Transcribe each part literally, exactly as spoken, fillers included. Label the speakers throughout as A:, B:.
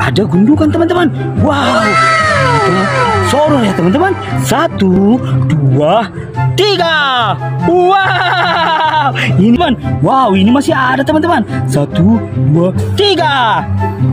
A: ada gundukan teman-teman. Wow, kita sorot ya teman-teman. Satu, dua, tiga. Wow, ini teman. Wow, ini masih ada teman-teman. Satu, dua, tiga.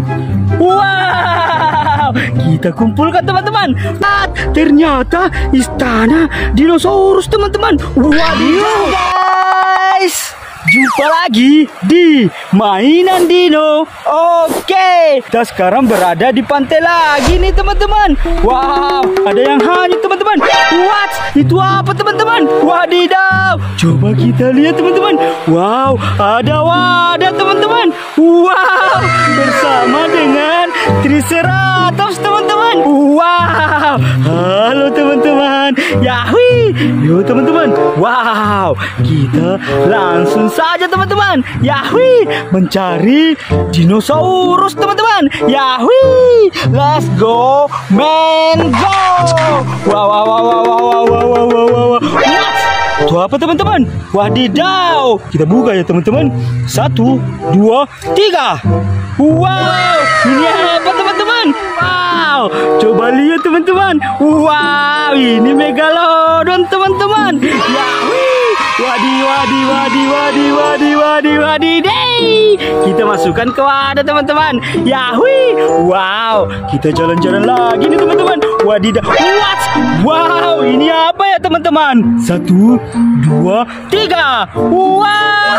A: Wow, kita kumpulkan teman-teman. Ah, ternyata istana dinosaurus teman-teman. Waduh guys, jumpa lagi di mainan Dino. Oke, kita sekarang berada di pantai lagi nih teman-teman. Wow, ada yang hanyut teman-teman. What? Itu apa teman-teman? Wadidaw, coba kita lihat teman-teman. Wow, ada wadah teman-teman. Wow, bersama dengan Triceratops teman-teman. Wow, halo teman-teman. Yahui, yo teman-teman. Wow, kita langsung saja teman-teman. Yahui, mencari dinosaurus teman-teman. Yahui, let's go, man, go. Wow, wow, wow, wow, wow, wow, wow, wow, wow. What? Itu apa teman-teman? Wadidaw, kita buka ya teman-teman. Satu, dua, tiga. Wow, ini apa teman-teman? Wow, coba lihat teman-teman. Wow, ini megalodon teman-teman. Yahui. Wadi, wadi, wadi, wadi, wadi, wadi, wadi, deh. Kita masukkan ke wadah teman-teman. Yahui. Wow, kita jalan-jalan lagi nih teman-teman. Wadidah. What? Wow, ini apa ya teman-teman? Satu, dua, tiga. Wow.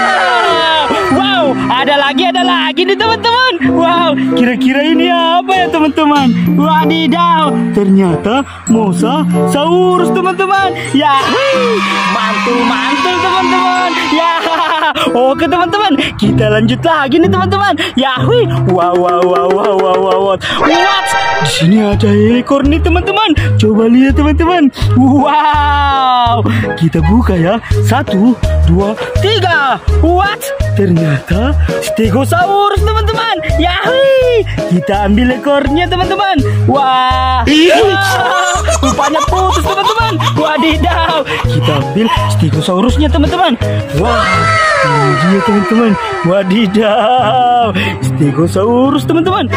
A: Wow, ada lagi, ada lagi nih teman-teman. Wow, kira-kira ini apa ya teman-teman? Wadidaw, ternyata Mosasaurus teman-teman. Yahui, mantul-mantul teman-teman. Ya, oke teman-teman, kita lanjut lagi nih teman-teman. Yahui, wow, wow, wow, wow, wow, wow. What? Di sini ada ekor nih teman-teman. Coba lihat teman-teman. Wow, kita buka ya. Satu, dua, tiga. What? Ternyata Stegosaurus teman-teman. Yahui, kita ambil ekornya teman-teman. Wah, wow, rupanya putus teman-teman. Wadidaw, kita ambil Stegosaurusnya teman-teman. Wah, ini dia teman-teman. Wadidaw, Stegosaurus teman-teman.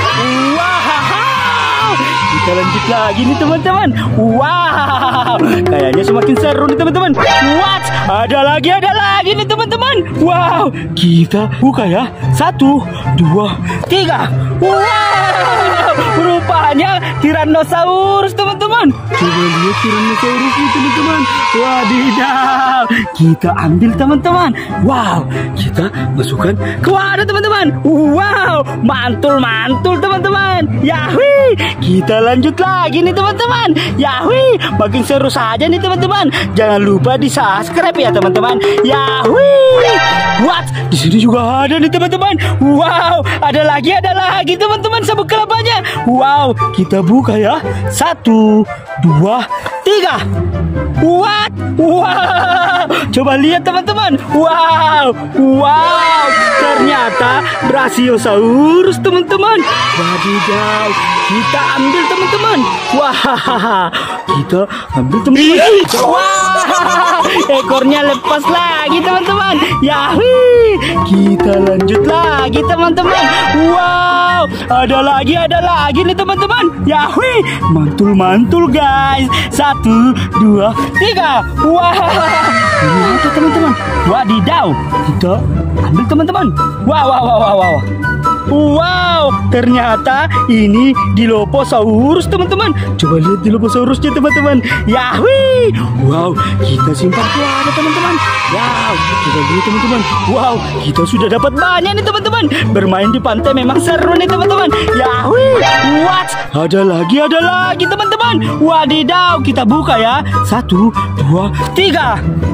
A: Wow, kita lanjut lagi nih teman-teman. Wow, kayaknya semakin seru nih teman-teman. What? Ada lagi, ada lagi nih teman-teman. Wow, kita buka ya. Satu, dua, tiga. Wow, rupanya Tyrannosaurus teman-teman. Coba lihat Tyrannosaurus ini teman-teman. Wadidaw, kita ambil teman-teman. Wow, kita masukkan ke wadah teman-teman. Wow, mantul-mantul teman-teman. Yahui, kita lanjut lagi nih teman-teman. Yahui, makin seru saja nih teman-teman. Jangan lupa di subscribe ya teman-teman. Yahui. What? Di sini juga ada nih teman-teman. Wow, ada lagi, ada lagi teman-teman sabuk kelapanya. Wow, kita buka ya. Satu, dua, tiga. What? Wow, coba lihat teman-teman. Wow, wow, ternyata Brachiosaurus teman-teman. Wadidaw, kita ambil teman-teman. Wah, kita ambil teman-teman. Wah, ekornya lepas lagi teman-teman. Yahui, kita lanjut lagi teman-teman. Wow, ada lagi, ada lagi nih teman-teman. Yahui, mantul-mantul guys. Satu, dua, tiga. Wah, ini apa teman-teman? Wadidaw, kita ambil teman-teman. Wow, wow, wow, wow, wow. Wow, ternyata ini Dilophosaurus teman-teman. Coba lihat Dilophosaurusnya teman-teman. Yahui, wow, kita simpan ke wadah teman-teman. Wow, coba lihat teman-teman. Wow, kita sudah dapat banyak nih teman-teman. Bermain di pantai memang seru nih teman-teman. Yahui, what? Ada lagi, ada lagi teman-teman. Wadidaw, kita buka ya. Satu, dua, tiga.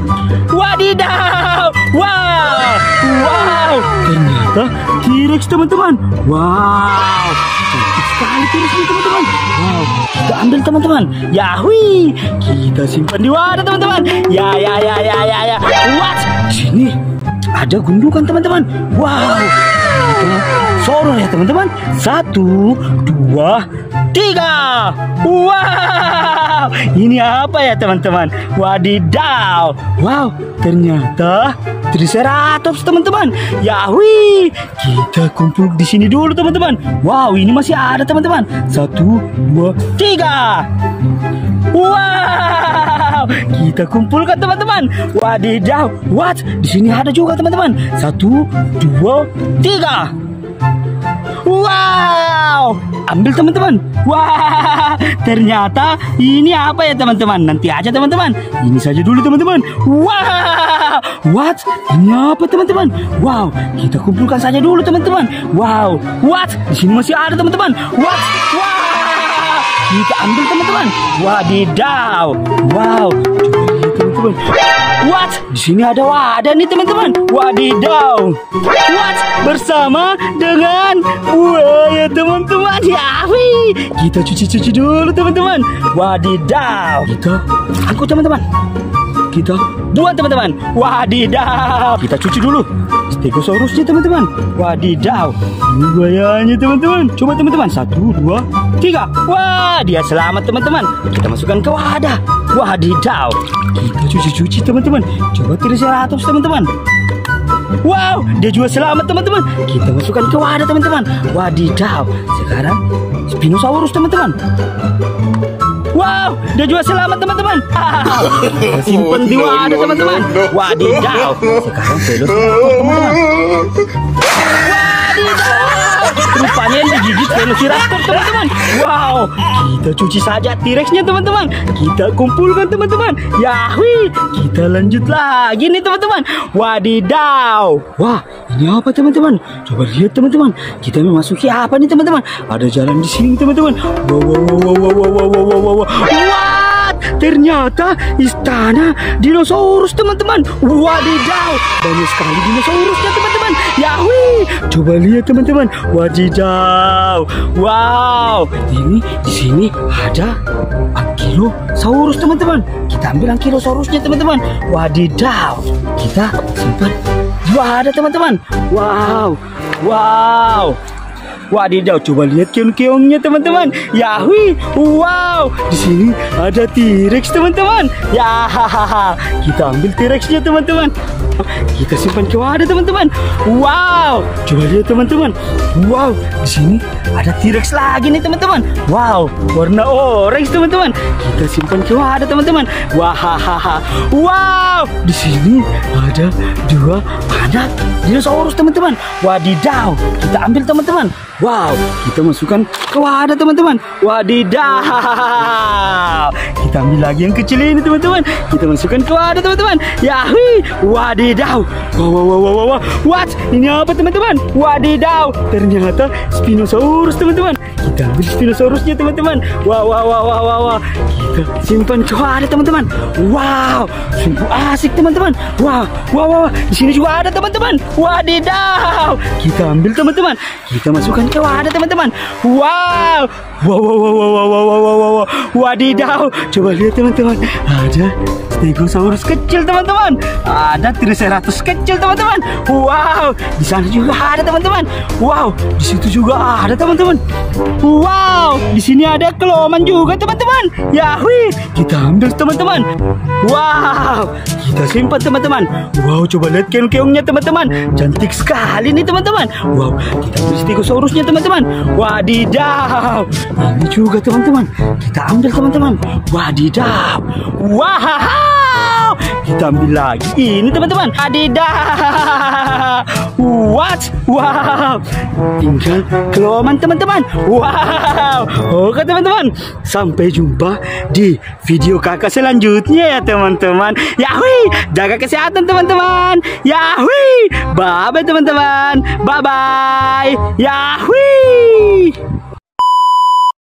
A: Wadidaw, wow, wow, ternyata T-Rex teman-teman. Wow, cantik sekali T-Rex ini teman-teman. Wow, kita ambil teman-teman. Yahui, kita simpan di wadah teman-teman. Ya, ya, ya, ya, ya, ya. What? Di sini ada gundukan teman-teman. Wow, Sorong ya teman-teman. Satu, dua, tiga. Wow, ini apa ya teman-teman? Wadidaw. Wow, ternyata Triceratops teman-teman. Yahui, kita kumpul di sini dulu teman-teman. Wow, ini masih ada teman-teman. Satu, dua, tiga. Wow, kita kumpulkan teman-teman. Wadidaw, what? Di sini ada juga teman-teman. Satu, dua, tiga. Wow, ambil teman-teman. Wah, ternyata ini apa ya teman-teman? Nanti aja teman-teman. Ini saja dulu teman-teman. Wow, what? Ini apa teman-teman? Wow, kita kumpulkan saja dulu teman-teman. Wow, what? Di sini masih ada teman-teman. What? Wow, kita ambil teman-teman. Wadidaw. Wow, teman-teman. What? Di sini ada wadah nih teman-teman. Wadidaw. What? Bersama dengan buaya teman-teman. Yahui. Kita cuci-cuci dulu teman-teman. Wadidaw. Kita angkut teman-teman. Kita buat teman-teman. Wadidaw. Kita cuci dulu Stegosaurusnya teman-teman. Wadidaw. Ini buayanya teman-teman. Coba teman-teman. Satu, dua, tiga. Wah, dia selamat teman-teman. Kita masukkan ke wadah. Wadidaw. Kita cuci-cuci teman-teman. Coba Triceratops teman-teman. Wow, dia juga selamat teman-teman. Kita masukkan ke wadah teman-teman. Wadidaw. Sekarang Spinosaurus teman-teman. Wow, dia juga selamat teman-teman. Kita simpan di wadah teman-teman. Wadidaw. Sekarang Velociraptor teman-teman. Wadidaw. Rupanya yang digigit Velociraptor teman-teman. Wow, kita cuci saja T-Rex-nya teman-teman. Kita kumpulkan teman-teman. Yahui, kita lanjut lagi nih teman-teman. Wadidaw. Wah, ini apa teman-teman? Coba lihat teman-teman. Kita memasuki apa nih teman-teman? Ada jalan di sini teman-teman. Wow, wow, wow, wow, wow, wow, wow, wow, wow. What? Ternyata istana dinosaurus teman-teman. Wadidaw, banyak sekali dinosaurusnya teman-teman. Yahui, coba lihat teman-teman. Wadidaw. Wow, ini di sini ada Ankylosaurus teman-teman. Kita ambil Ankylosaurusnya teman-teman. Wadidaw, kita simpan di wadah teman-teman. Wow, wow. Wadidaw, coba lihat keong-keongnya teman-teman. Yahui, wow, di sini ada T-Rex teman-teman. Ya, kita ambil T-Rex-nya teman-teman. Kita simpan ke wadah teman-teman. Wow, coba lihat teman-teman. Wow, di sini ada T-Rex lagi nih teman-teman. Wow, warna orange teman-teman. Kita simpan ke wadah teman-teman. Wahahaha. Wow, di sini ada dua anak dinosaurus teman-teman. Wadidaw, kita ambil teman-teman. Wow, kita masukkan ke wadah teman-teman. Wadidaw. Kita ambil lagi yang kecil ini teman-teman. Kita masukkan ke wadah teman-teman. Yahui, wadidaw. Wow, wow, wow, wow, wow. What? Ini apa teman-teman? Wadidaw. Ternyata Spinosaurus teman-teman. Kita ambil Spinosaurusnya teman-teman. Wow, wow, wow, wow, wow, wow. Kita simpan ke wadah teman-teman. Wow, sungguh asik teman-teman. Wow, wow, wow. Di sini juga ada teman-teman. Wadidaw. Kita ambil teman-teman. Kita masukkan ke wadah teman-teman. Wow, wow, wow, wow, wow, wow, wow, wow, wow. Wadidaw. Coba lihat teman-teman. Ada Stegosaurus kecil teman-teman. Ada Triceratops kecil teman-teman. Wow, di sana juga ada teman-teman. Wow, di situ juga ada teman-teman. Wow, di sini ada Cloman juga teman-teman. Yahui, kita ambil teman-teman. Wow, kita simpan teman-teman. Wow, coba lihat keong-keongnya teman-teman. Cantik sekali nih teman-teman. Wow, kita ambil Stegosaurusnya teman-teman. Wadidaw. Ini juga teman-teman. Kita ambil teman-teman. Wadidaw. Wow, kita ambil lagi ini teman-teman. Wadidaw. What? Wow, tinggal Cloman teman-teman. Wow. Oke teman-teman, sampai jumpa di video kakak selanjutnya ya teman-teman. Yahui, jaga kesehatan teman-teman. Yahui, bye bye teman-teman. Bye bye. Yahui.